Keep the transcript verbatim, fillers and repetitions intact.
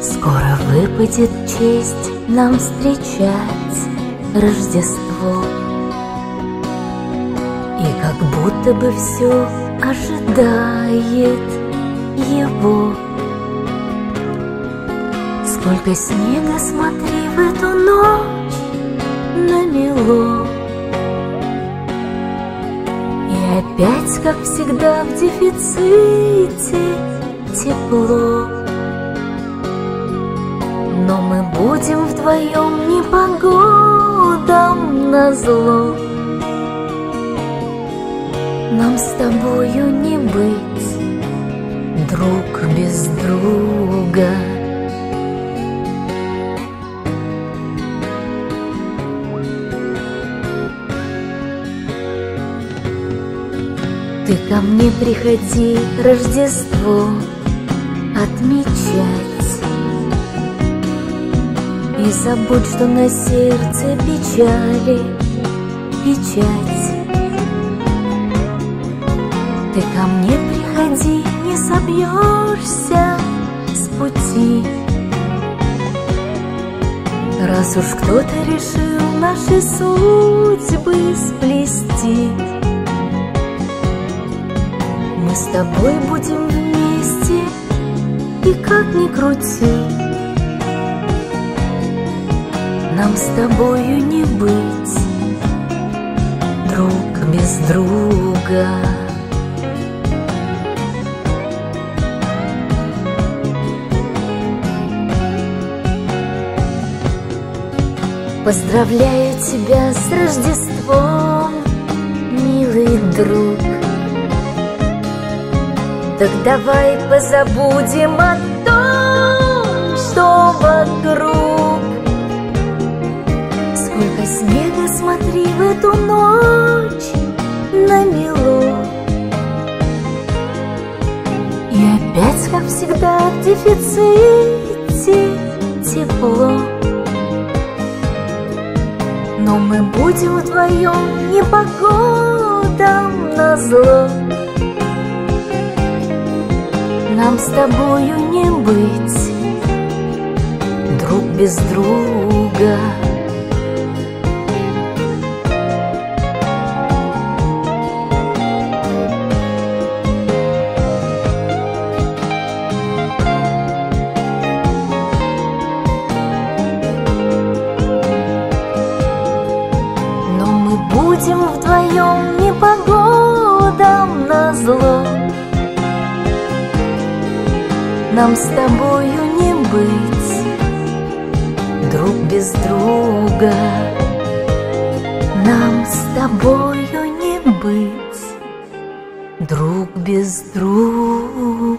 Скоро выпадет честь нам встречать Рождество, и как будто бы все ожидает его. Сколько снега, смотри, в эту ночь намело, и опять, как всегда, в дефиците тепло. Но мы будем вдвоем непогодам назло. Нам с тобою не быть друг без друга. Ты ко мне приходи Рождество отмечать, и забудь, что на сердце печали печать. Ты ко мне приходи, не собьешься с пути, раз уж кто-то решил наши судьбы сплести. Мы с тобой будем вместе, и как ни крути, нам с тобою не быть друг без друга. Поздравляю тебя с Рождеством, милый друг. Так давай позабудем о том, что вокруг. Сколько снега, смотри, в эту ночь намело, и опять, как всегда, в дефиците тепло. Но мы будем вдвоем непогодам назло. Нам с тобою не быть друг без друга. Но мы будем вдвоем непогодам назло. Нам с тобою не быть друг без друга. Нам с тобою не быть друг без друга.